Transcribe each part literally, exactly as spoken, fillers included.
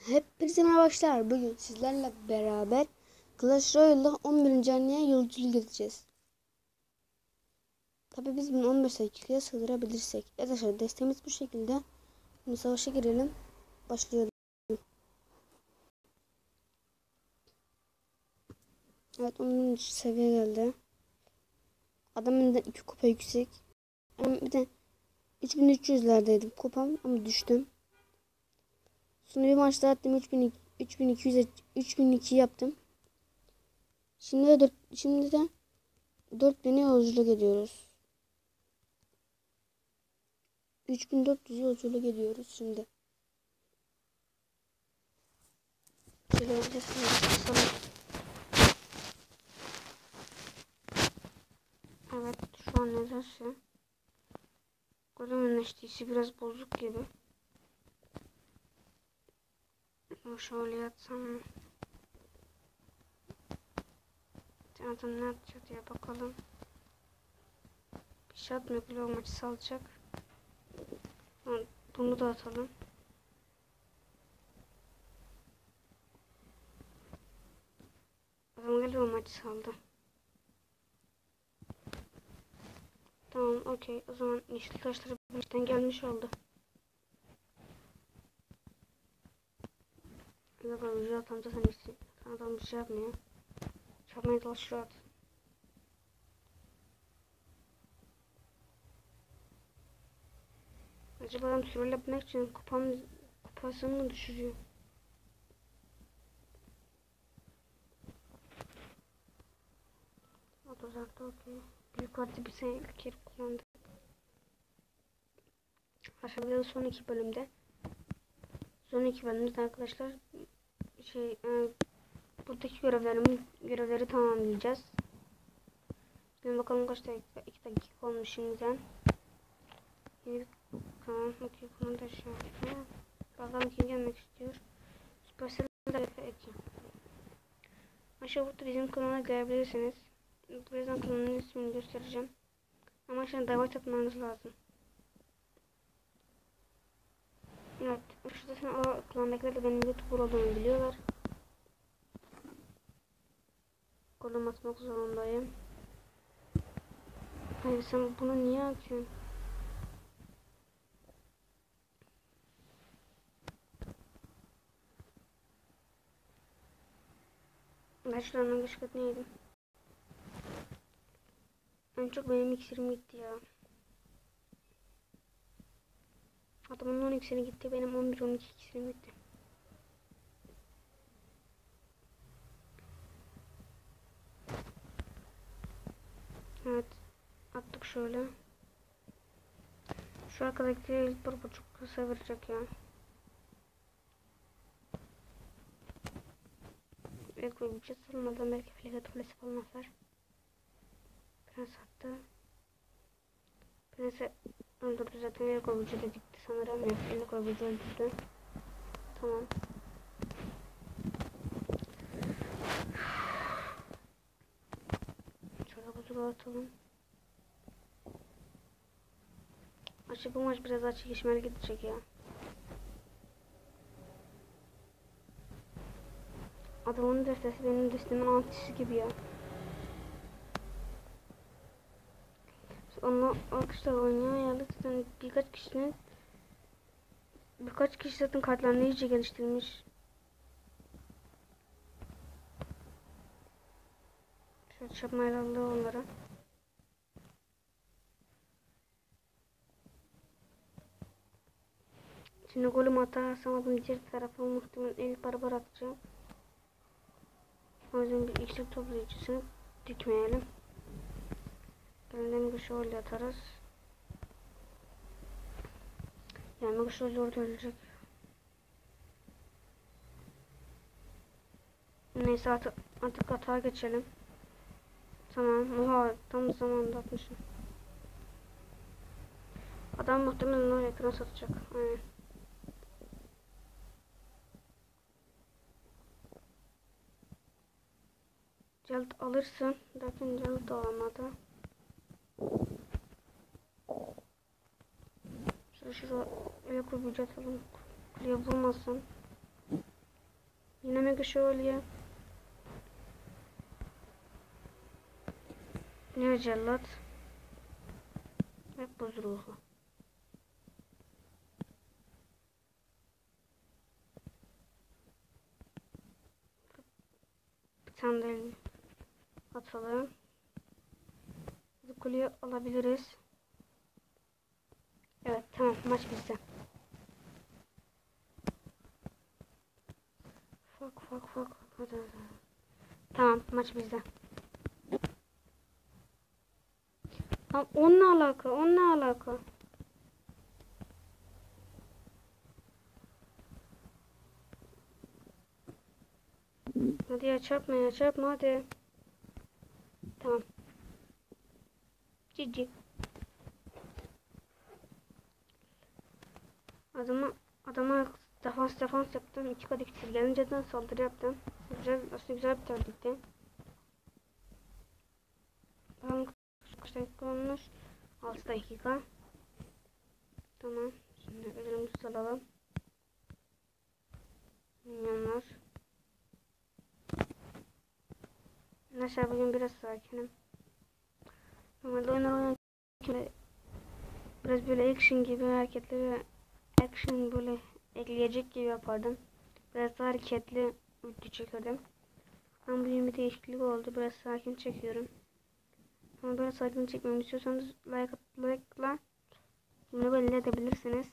Hepinize merhaba arkadaşlar. Bugün sizlerle beraber Clash Royale'da on birinci haneye yolculuk edeceğiz. Tabi biz bunu on beş dakikaya sığdırabilirsek. Evet arkadaşlar, desteğimiz bu şekilde. Şimdi savaşa girelim. Başlayalım. Evet, on seviye geldi. Adamın da iki kupa yüksek. Ben bir de üç bin üç yüzlerdeydim kupam ama düştüm. Sonra bir maçta attım, üç bin iki yüz üç bin iki yaptım. Şimdi de dört, şimdi de dört bine yolculuk ediyoruz. üç bin dört yüz yolculuk ediyoruz şimdi. Şöyle evet, şu an nedense golümün eşliği biraz bozuk gibi. Şöyle yatsam mı? Adam ne atacak diye bakalım. Bir şey atmıyor, global maçı salacak. Bunu da atalım. Adam global maçı saldı. Tamam, okey. O zaman yeşil taşları baştan gelmiş oldu. Global maçı atamca sen istiyorsun. Adam bir şey yapmıyor. Çarpmaya çalışıyor at. Acaba adam süreli yapmak için kupam, kupasını mı düşürüyor? O da uzakta, okey. Büyük artı bir sene bir kere kullandık. Aşağıda son iki bölümde. Son iki bölümde arkadaşlar şey e, buradaki görevlerimi görevleri tamamlayacağız. Şimdi bakalım kaç dakika, iki dakika olmuş şimdiden. Yeni tamam, okey, bunu da şey yapayım. Bakalım kim gelmek istiyor. Supercell'de de ekeyim. Aşağı burada bizim kanala gelebilirsiniz. Birazdan kanalın ismini göstereceğim. Ama şimdi davet atmanız lazım. Evet, şurada sen o klandakiler de benim YouTuber olduğumu biliyorlar. Golüm atmak zorundayım. Hayır, sen bunu niye atıyorsun? Ben şuranın güçlüklerini yedim. En çok benim iksirim gitti ya. Adamın on iksiri gitti, benim on bir on iki iksirim gitti. Evet, attık şöyle. Şu arkadaki ilk bir buçuk kısa verecek ya. Belki bir bütçe salmadan belki fligat kulesi falan atar. Prens attı. Prens'i öldürdü zaten. Elko vücuda gitti sanırım. Yok, Elko vücuda öldürdü. Tamam. Şöyle kuzuyu atalım. Açık bu maç biraz açık geçmeli gidecek ya. Adamın destesi benim destemin antisi gibi ya. Onunla arkadaşlar oynayan yerler zaten birkaç kişinin birkaç kişi zaten kartlarını iyice geliştirmiş. Şöyle çarpmayla aldı onlara. Şimdi golüm atarsam adamın diğer tarafa muhtemelen el barbar atacağım. O yüzden bir iksir toplayıcısını dikmeyelim. Elinden bir şöyle atarız. Yani bu şöyle orada ölecek. Neyse artık, artık atağa geçelim. Tamam. Oha, tam zamanında atmışım. Adam muhtemelen o ekran satacak. Aynen. Celt alırsın. Lakin celt alamadı. Şuraya şuraya el kurucu atalım. Kuleye vurmasın. Yine mega şövalye. Yine cellat. Ve buz ruhu. Bir tane de atalım. Bu kuleyi alabiliriz. Evet tamam, maç bizde. Fak fak fak. Tamam, maç bizde. Tamam, onunla alaka, onunla alaka. Hadi ya, çarpma ya, çarpma hadi. Tamam. Cici. Adama adama defans defans yaptım. İki kat iksir gelince de saldırı yaptım. Güzel, aslında güzel bir taktikti. Bakalım kaç dakika olmuş? altı dakika. Tamam. Şimdi ödülümüzü alalım. Milyonlar. Neyse, bugün biraz sakinim. Normalde oyunlar oynarken biraz böyle action gibi hareketleri, action böyle ekleyecek gibi yapardım. Biraz daha hareketli video çekirdim. Ama bugün bir değişiklik oldu. Biraz sakin çekiyorum. Ama böyle sakin çekmemi istiyorsanız like like'la bunu belli edebilirsiniz.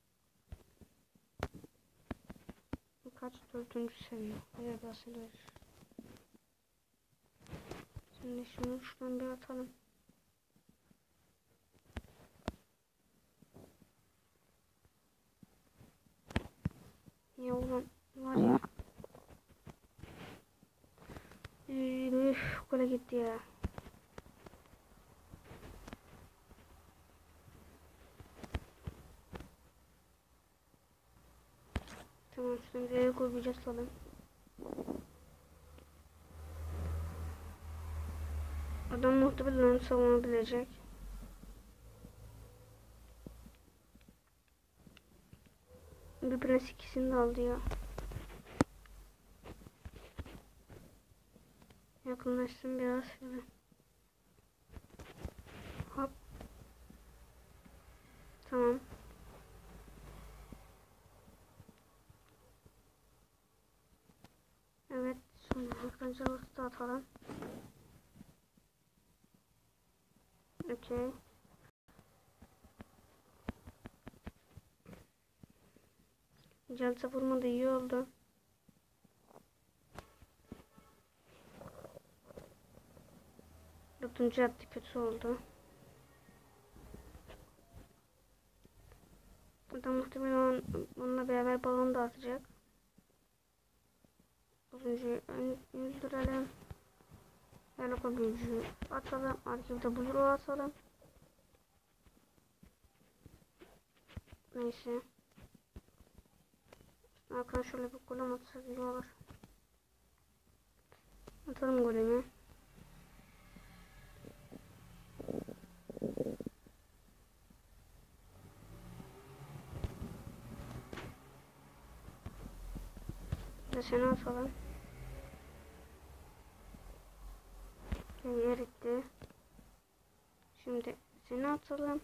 Kaç dördüncü seviye? Hayır, bahsediyoruz. Şimdi şunu şuradan bir atalım. Ya ulan var ya. Üf, kule gitti ya. Tamam, şimdi el koyacağız falan. Adam muhtemelen savunabilecek. Bir prens ikisini de aldı ya. Yakınlaştım biraz şöyle. Hop. Tamam. Evet. Sonra arkadaşlar da atalım. Okey. Celta vurmadı, iyi oldu. Dördüncü attı, kötü oldu. Adam muhtemelen onunla beraber balon da atacak. Dördüncüyü öldürelim. Helaka büyücüyü atalım. Arkada buzluğu atalım. Neyse. Arkadaşlar şöyle bir golem atsak iyi olur. Atalım golemi. Ve seni atalım. Yer etti. Şimdi seni atalım.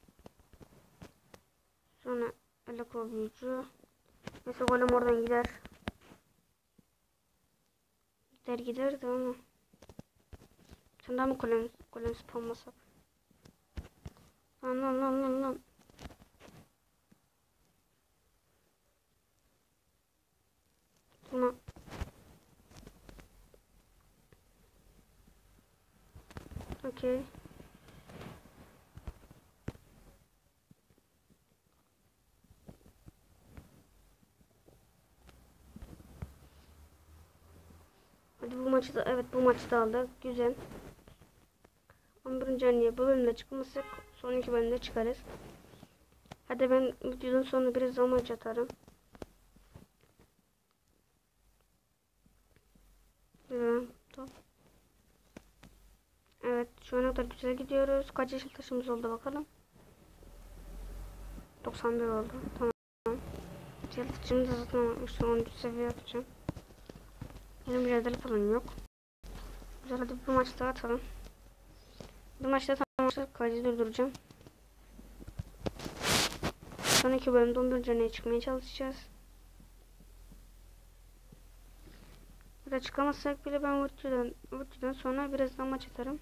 Sonra Helaka büyücü. Neyse, golem oradan gider. Gider gider de ama. Sen daha mı golem, golem spamlasak? Lan lan lan lan lan. Buna. Okey. Hadi bu maçı da, evet bu maçı da aldık. Güzel. on birinci haneye bu bölümde çıkmasak sonraki bölümde çıkarız. Hadi ben videonun sonuna biraz zaman atarım. Evet, tamam. Evet, şu ana kadar güzel gidiyoruz. Kaç yeşil taşımız oldu bakalım. doksan bir oldu. Tamam. Yeşil taşımı da zaten on üç seviye atacağım. Yeni mücadele falan yok. Güzel, hadi bu maçı daha atalım. Bu maçta tamamlarsak kaydı durduracağım. Sonraki bölümde on bir caneye çıkmaya çalışacağız. Ya da çıkamazsak bile ben Virtue'dan, Virtue'dan sonra birazdan maç atarım.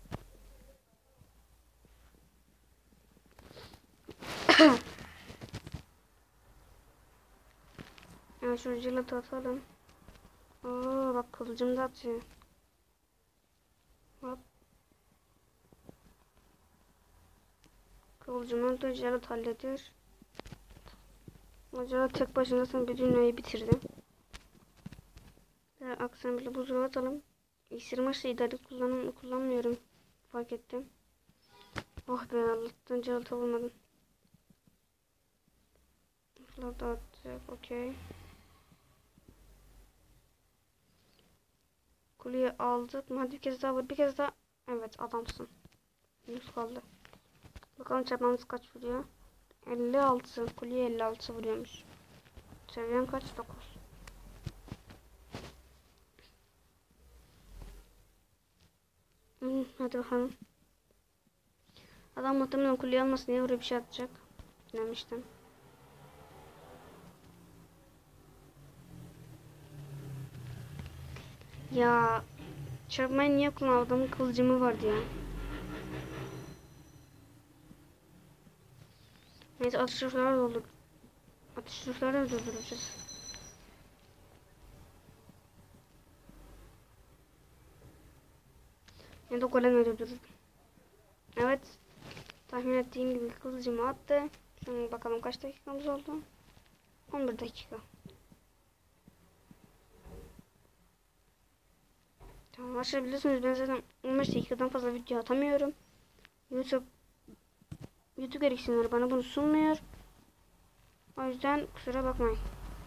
Yani şu jilatı atalım. Oo bak, kılıcım da atıyor. Hop. Kılıcımı da jilat halleder. O jilat tek başına sen bir dünyayı bitirdi. Aksan bile buzluğa atalım. İksir maçta idare kullan kullanmıyorum. Fark ettim. Oh be, Allah'tan jilat olmadım. Jilat attık, okey. Kuleyi aldık mı? Hadi bir kez daha vur. Bir kez daha. Evet, adamsın. yüz kaldı. Bakalım çarpmamız kaç vuruyor. elli altı. Kuleye elli altı vuruyormuş. Seviyem kaç? dokuz. Hmm, hadi bakalım. Adam muhtemelen kuleyi almasın diye buraya bir şey atacak. Demiştim. Ya çarpmayı niye kullan? Adamın kılıcımı vardı ya. Neyse, atış tuşları doldur. Atış tuşları dolduracağız. Ya da golem öldürürüm. Evet. Tahmin ettiğim gibi kılıcımı attı. Şimdi bakalım kaç dakikamız oldu. on bir dakika. Tamam, arkadaşlar biliyorsunuz ben zaten on beş dakikadan fazla video atamıyorum. YouTube YouTube gereksinimleri bana bunu sunmuyor. O yüzden kusura bakmayın.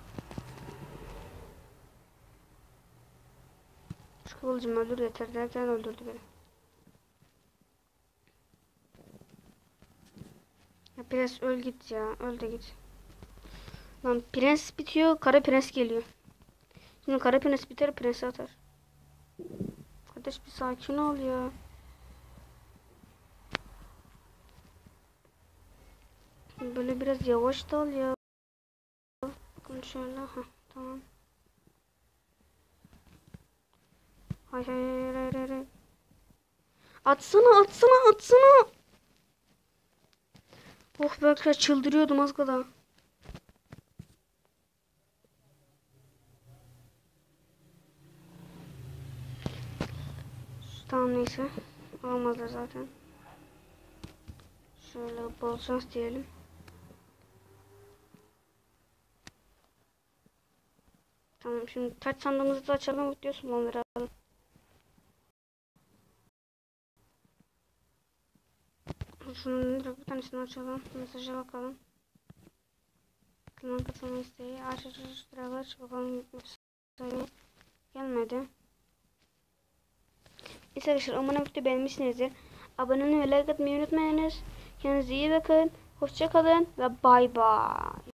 Şu kılıcımı öldür yeter derken öldürdü beni. Ya prens öl git ya. Öl de git. Lan prens bitiyor. Kara prens geliyor. Şimdi kara prens biter, prensi atar. Kardeş bir sakin ol ya. Böyle biraz yavaş dal ya. Bakın şöyle. Heh, tamam. Hayır hayır hayır hayır. Hay. Atsana atsana atsana. Oh be arkadaşlar, çıldırıyordum az kadar. Tamam neyse. Almadılar zaten. Şöyle bol şans diyelim. Tamam, şimdi taç sandığımızı da açalım. Diyorsun onları alalım. Şunun direkt bir tanesini açalım. Mesaja bakalım. Klan katılma isteği. Aç aç aç. Aç bakalım. Mesajı gelmedi. Neyse arkadaşlar, umarım videoyu beğenmişsinizdir. Abone olmayı ve like atmayı unutmayınız. Kendinize iyi bakın. Hoşça kalın ve bay bay.